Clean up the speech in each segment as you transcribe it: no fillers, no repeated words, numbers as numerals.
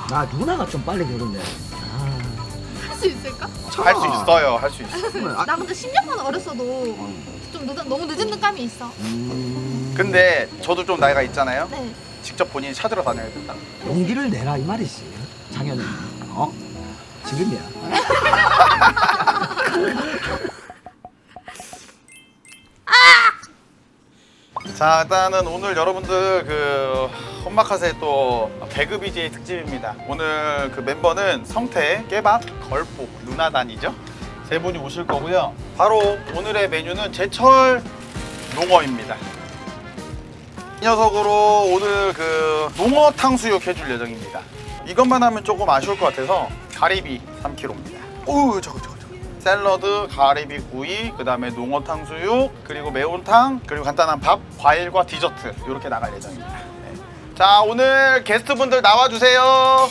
나 누나가 좀 빨리 결혼해. 할 수 있을까? 할 수 있어요. 할 수 있어. 나 근데 10년만 어렸어도 좀 너무 늦은 느낌이 있어. 근데 저도 좀 나이가 있잖아요. 네. 직접 본인이 찾으러 다녀야 된다. 용기를 내라 이 말이지. 장현이. 지금이야. 자, 일단은 오늘 여러분들 그 혼마카세 또 배그 BJ 특집입니다. 오늘 그 멤버는 성태, 깨박, 걸포, 누나단이죠. 세 분이 오실 거고요. 바로 오늘의 메뉴는 제철 농어입니다. 이 녀석으로 오늘 그 농어 탕수육 해줄 예정입니다. 이것만 하면 조금 아쉬울 것 같아서 가리비 3kg입니다. 오, 저거. 샐러드, 가리비 구이, 그 다음에 농어 탕수육, 그리고 매운탕, 그리고 간단한 밥, 과일과 디저트 이렇게 나갈 예정입니다. 네. 자, 오늘 게스트분들 나와주세요.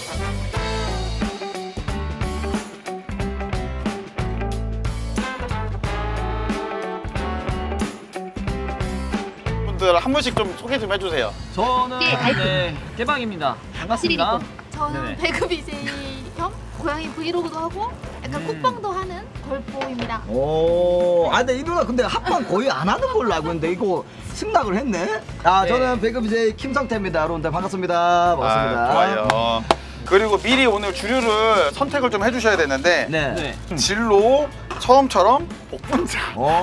분들 한 분씩 좀 소개 좀 해주세요. 저는 깨방입니다. 반갑습니다. 저는 네네. 배그 BJ 겸 고양이 브이로그도 하고 약간 쿡방도 하는 걸포입니다. 오, 근데 이 누나 근데 합방 거의 안 하는 걸로 알고 있는데 이거 승낙을 했네? 저는 배그 BJ 김성태입니다. 여러분들 반갑습니다. 반갑습니다. 좋아요. 그리고 미리 오늘 주류를 선택을 좀 해주셔야 되는데 네. 진로, 처음처럼 복분자.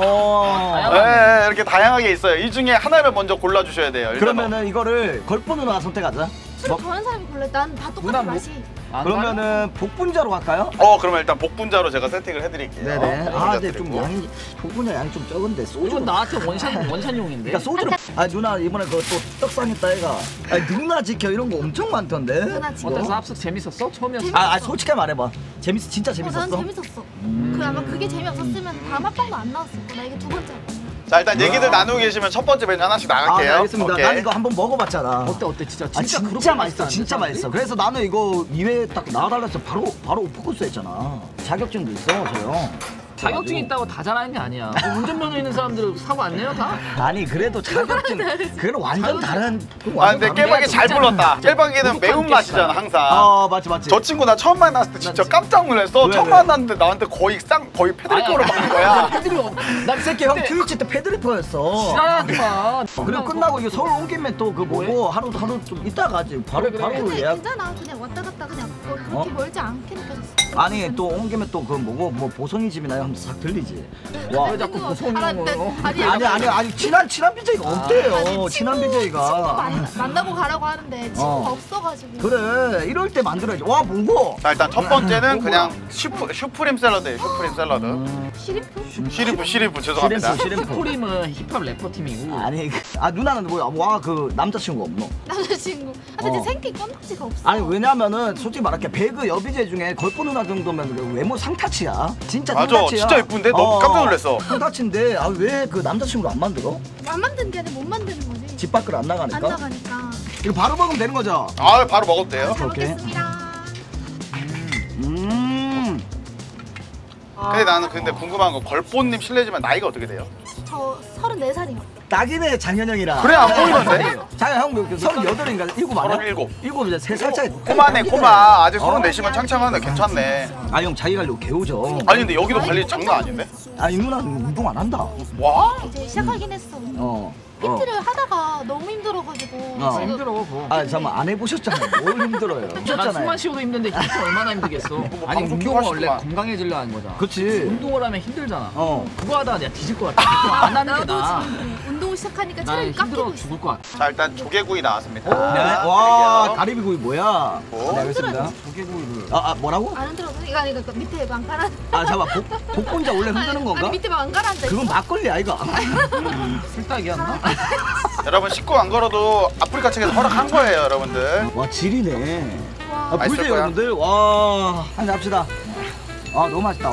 네, 이렇게 다양하게 있어요. 이 중에 하나를 먼저 골라주셔야 돼요. 그러면은 이거를 걸포 누나 선택하자. 저런 사람이 골라. 난 다 똑같은 맛이. 그러면은 복분자로 갈까요? 그러면 일단 복분자로 제가 세팅을 해드릴게요. 네네. 복분자 근데 좀 드리고. 양이 복분자 양이 좀 적은데 소주. 이건 나한테 원샷용인데. 그러니까 소주를. 누나 이번에 그거 또 떡상했다 애가. 누나 지켜 이런 거 엄청 많던데. 누나 지금. 어때서 합숙 재밌었어? 처음이었어? 솔직히 말해봐. 진짜 재밌었어? 난 재밌었어. 아마 그게 재미없었으면 다음 합방도 안 나왔을 거야. 나 이게 두 번째야. 자, 일단 얘기들 나누고 계시면 첫 번째 메뉴 하나씩 나갈게요. 네, 알겠습니다. 오케이. 난 이거 한번 먹어봤잖아. 어때? 진짜 진짜 맛있어. 진짜 맛있어. 그래서 나는 이거 2회 딱 나와달라 해서 바로 포커스 했잖아. 자격증도 있어, 저 형. 자격증 있다고 다 잘하는 게 아니야. 운전면허 있는 사람들 사고 안 내요 다? 아니 그래도 자격증 그건 완전 다른. 근데 깨박이 잘 불렀다. 깨박이는 매운맛이잖아 항상. 맞지. 저 친구 나 처음 만났을 때 진짜 깜짝 놀랐어. 처음 만났는데 나한테 거의 패드립으로 받는 거야. 난 새끼 형 트위치 때 패드리퍼였어. 지랄하지 마. 그리고 끝나고 이거 서울 온 김에 또 그 뭐고 하루 좀 이따 가지. 바로 근데 예약. 괜찮아. 그냥 왔다 갔다 그냥 그렇게 멀지 않게 느껴졌어. 아니 또 온 김에 또 그 뭐고 뭐 보성이 집이나 하면 싹 들리지. 와. 왜 자꾸 보성이고? 아니 친한 BJ가 없대요. 친한 BJ가. 만나고 가라고 하는데 친구가 없어가지고. 그래 이럴 때 만들어야지. 와 뭐고? 자, 일단 첫 번째는 그냥 슈프림 샐러드예요. 슈프림 샐러드. 시림프? 시리프 죄송합니다. 슈프림은 힙합 래퍼 팀이고. 아니 누나는 뭐야? 그 남자친구 없노? 남자친구. 근데 생긴 껌딱지가 없어. 아니 왜냐면은 솔직히 말할게 배그 여비제 중에 걸포 누나 정도면 그 외모 상타치야. 진짜 맞아, 상타치야. 진짜 예쁜데? 너무 깜짝 놀랐어. 상타치인데 왜 그 남자친구를 안 만들어? 안 만든 게 아니라 못 만드는 거지. 집 밖을 안 나가니까? 안 나가니까. 이거 바로 먹으면 되는 거죠? 바로 먹어도 돼요. 잘 오케이. 먹겠습니다. 근데 나는 궁금한 거 걸포님 실례지만 나이가 어떻게 돼요? 저 34살이요. 딱이네 장현영이랑. 그래 안 보이던데? 장현 형 38인가 7 아니야? 37. 이제 3살 차이. 코마네 코마. 아직 34시면 창창하네. 괜찮네. 아니 형 자기 관리 개우죠. 아니 근데 여기도 관리 장난 아닌데? 아니 누나는 운동 안 한다. 와? 이제 시작하긴 했어. PT를 하다가 너무 힘들어가지고. 힘들어 그거. 잠깐만 안 해보셨잖아요. 뭘 힘들어요. 난 하셨잖아요. 숨만 쉬어도 힘든데 진짜 얼마나 힘들겠어. 아니 방송 운동은 키고 원래 하시구만. 건강해지려 하는 거잖아. 그치. 운동을 하면 힘들잖아. 어. 그거 하다가 내가 뒤질 것 같아. 안 하는 게 나도 나아. 지금 운동 시작하니까 난 체력이 깎이고 힘들어 있어. 죽을 것 같아. 자, 일단 조개구이 나왔습니다. 네. 와 가리비구이 뭐야? 네, 알겠습니다. 조개구이를. 뭐라고? 안 흔들어도 이거 아니 그 밑에 망가란. 잠깐만 복분자 원래 흔드는 건가? 아니 밑에 망가란 데. 그건 막걸리 아이가. 술딱이었나? 여러분 식구 안 걸어도 아프리카 측에서 허락한 거예요, 여러분들. 와 질이네. 와. 맛있을 보이세요 거야. 여러분들? 와 한잔 합시다. 너무 맛있다.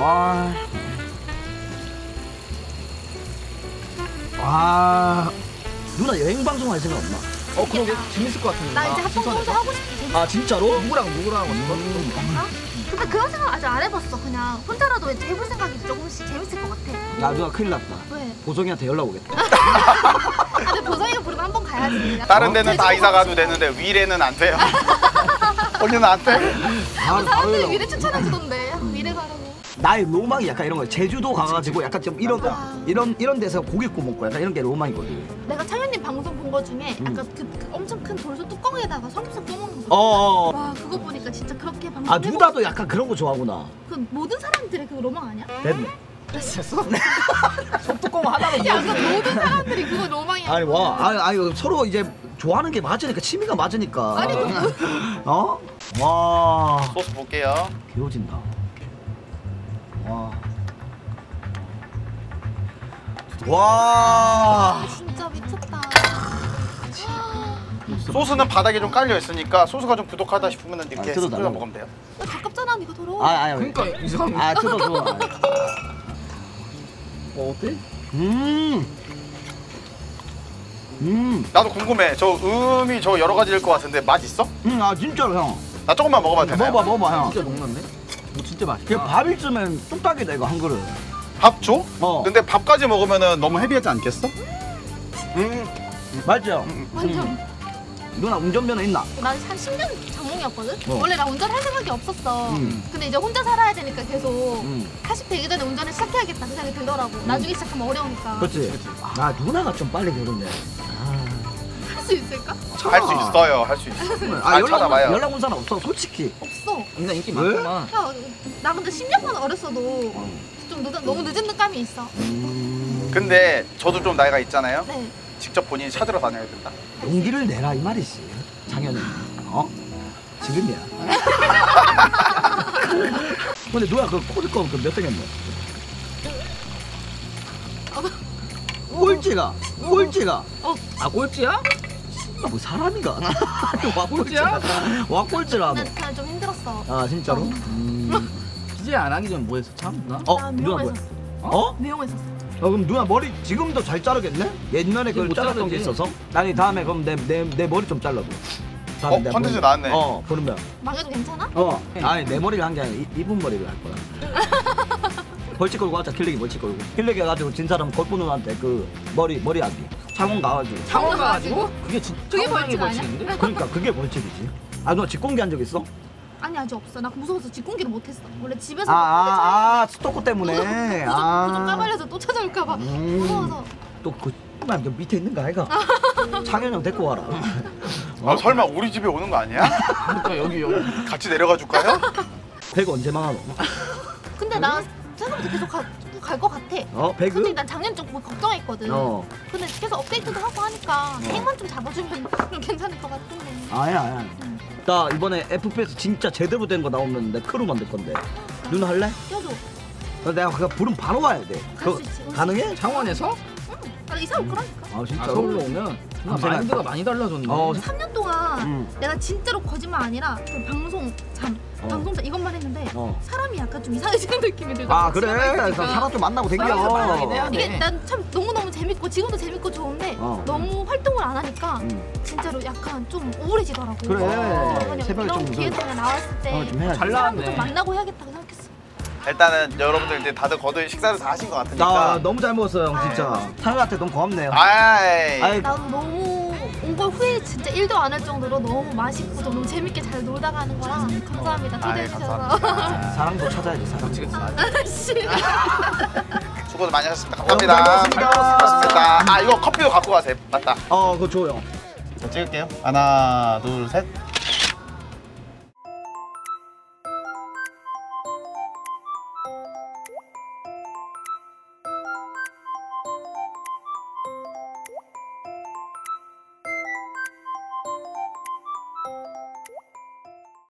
와 누나 여행 방송 할 생각 없나? 그러게 재밌을 것 같은데. 나 이제 합방 혼자 하고 싶어. 진짜로? 누구랑 아? 근데 그런 생각 아직 안 해봤어. 그냥 혼자라도 왠지 해볼 생각이 조금씩 재밌을 것 같아. 야 누나 큰일 났다. 왜? 보성이한테 연락 오겠다. 근데 보성이가 부르면 한번 가야지. 다른 데는 다 이사 가도 되는데 위례는 안 돼요. 거기는 안 돼? 바로 사람들이 가려고. 미래 추천해주던데. 미래 가라고. 나의 로망이 약간 이런 거. 제주도 가가지고 약간 좀 이런 데서 고기 구워 먹고 약간 이런 게 로망이거든. 내가 창현님 방송 본 거 중에 약간 그 엄청 큰 돌솥 뚜껑에다가 삼겹살 구워먹는 거. 어. 와 그거 보니까 진짜 그렇게 방송. 아 누나도 약간 그런 거 좋아하구나. 그 모든 사람들의 그 로망 아니야? 됐네. 됐어? 소뚜껑 하나로 야, 그 모든 사람들이 그거 로망이야. 아니 와, 아니 서로 이제 좋아하는 게 맞으니까 취미가 맞으니까. 아니, 그 어? 와, 소스 볼게요. 개워진다. 와. 와. 진짜 미쳤다. 소스는 바닥에 좀 깔려 있으니까 소스가 좀 부족하다 싶으면 이렇게 뜯어달라고. 뜯어 먹으면 돼요. 야, 가깝잖아, 니가 더러워. 아니. 그러니까 이상해. 아, 뜯어줘. 어때? 나도 궁금해. 저 음이 저 여러 가지일 것 같은데 맛 있어? 아 진짜로 형. 나 조금만 먹어봐도 되나요? 먹어봐 형. 진짜 녹는데? 뭐 진짜 맛있다. 그 밥 있으면 뚝딱이다 이거 한 그릇. 밥 줘? 어. 근데 밥까지 먹으면 너무 헤비하지 않겠어? 맞죠? 완전. 누나 운전면허 있나? 난 한 10년 장롱이었거든? 어. 원래 나 운전할 생각이 없었어. 음. 근데 이제 혼자 살아야 되니까 계속 40 되기 전에 운전을 시작해야겠다 그 생각이 들더라고. 나중에 시작하면 어려우니까. 그렇지. 아 누나가 좀 빨리 결혼해. 할 수 있을까? 할 수 있어요. 할 수 있어. 아 잘 찾아봐요. 연락 온 사람 없어 솔직히. 없어. 인간 인기 왜? 많구만. 야, 나 근데 10년만 어렸어도 좀 너무 늦은 느낌이 있어. 근데 저도 좀 나이가 있잖아요. 네. 직접 본인이 찾으러 다녀야 된다. 용기를 내라 이 말이지. 장현이. 어? 지금이야. 근데 누가 그 코리껌 그몇 등 했노? 꼴찌가. 어. 아 꼴찌야? 뭐 사람이가. 와 꼴찌야? 와 꼴찌라. 난 그냥 좀 힘들었어. 아 진짜로? DJ 안 하기 전 뭐 했어? 참 나? 어 나 누나 미용했었어. 뭐? 어? 미용했었어. 그럼 누나 머리 지금도 잘 자르겠네? 옛날에 지금 그 못 잘랐던 게 자르지. 있어서? 아니 다음에 그럼 내 머리 좀 잘라줘. 다음에 내 컨텐츠 머리. 나왔네. 그러면 망해도 괜찮아? 아니 내 머리를 한 게 아니라 이분 머리를 할 거야. 벌칙 걸고 하자. 킬레기 벌칙 걸고. 킬레기 해가지고 진 사람 골프 누나한테 그 머리 하기. 창원 가가지고. 창원 가가지고? 그게 진짜 그게 창원이 벌칙 아니야? 벌칙인데? 그러니까 그게 벌칙이지. 아 누나 직공기 한 적 있어? 아니 아직 없어. 나 무서워서 직공기를 못했어. 원래 집에서 스토커 때문에. 구독 까발려서 또 찾아올까봐 무서워서. 또그 밑에 있는 거 아이가? 창현 형 데리고 와라. 아, 설마 우리 집에 오는 거 아니야? 그러니까 여기 같이 내려가 줄까요? 배그 언제 망하노? 근데 나 생각보다 계속 갈 것 같아. 배그? 근데 난 작년 좀 걱정했거든. 근데 계속 업데이트도 하고 하니까 핵만 좀 잡아주면 괜찮을 것 같은데. 아니야. 나 이번에 FPS 진짜 제대로 된 거 나오면 내 크루 만들 건데. 누나 할래? 껴줘. 내가 그거 부르면 바로 와야 돼. 갈수 있지. 가능해? 창원에서? 나 이사 올 거라니까. 아 진짜. 아, 서울로 오면 누나 감사합니다. 마인드가 많이 달라졌네. 3년 동안 음. 내가 진짜로 거짓말 아니라 그 방송 방송자 이것만 했는데 사람이 약간 좀 이상해지는 느낌이 들더라고. 아 그래. 그래서 사람 좀 만나고 사람들 만나긴 해야 댕겨. 돼. 이게 난 참 너무너무 재밌고 지금도 재밌고 좋은데 너무 활동을 안 하니까 진짜로 약간 좀 우울해지더라고. 그래. 그냥 새벽에 이런 좀 기회가 그냥 나왔을 때 좀 해야지. 잘 사람도 나왔네. 좀 만나고 해야겠다고 생각했어. 일단은 여러분들 이제 다들 거의 식사를 다 하신 것 나 같으니까. 너무 잘 먹었어요 형 진짜. 상현한테 너무 고맙네요. 아이. 아이, 나도 너무 온 걸 후회 진짜 1도 안 할 정도로 너무 맛있고 너무 재밌게 잘 놀다 가는 거라 감사합니다. 초대해 주셔서. 사랑도 찾아야지 사랑. 씨. 수고도 많이 하셨습니다. 감사합니다. 고맙습니다. 고맙습니다. 아 이거 커피도 갖고 가세요. 맞다. 그거 줘 형. 자 찍을게요. 하나 둘 셋.